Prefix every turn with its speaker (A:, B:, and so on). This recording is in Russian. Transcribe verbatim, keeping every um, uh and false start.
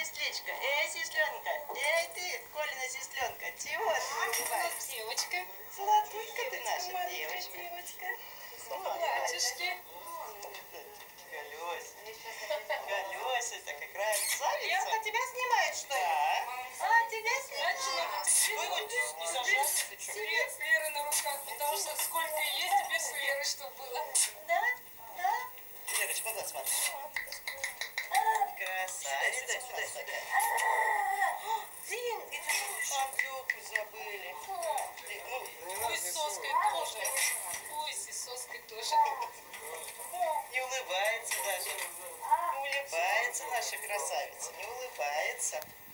A: сестричка, эй, сестренка, эй ты, Колина сестренка, чего ты улыбаешься?
B: Девочка.
A: Золотулька ты наша девочка.
B: Девочка.
A: Платьишки. Галёся. Галёся-то как красавица.
B: Лерка, тебя снимает, что ли?
A: Да.
B: А, тебя снимает?
A: Вы вот не зажаться, ты чё?
B: Тебе с Лерой на руках, потому что сколько есть тебе с Лерой, что было. Да? Да?
A: Лерочка, куда смотри? Красавица. Сюда, сюда, сюда.
B: Дин,
A: Андрюху забыли.
B: Ой, с соской тоже. Ой, с соской тоже.
A: Не улыбается даже. Не улыбается наша красавица, не улыбается.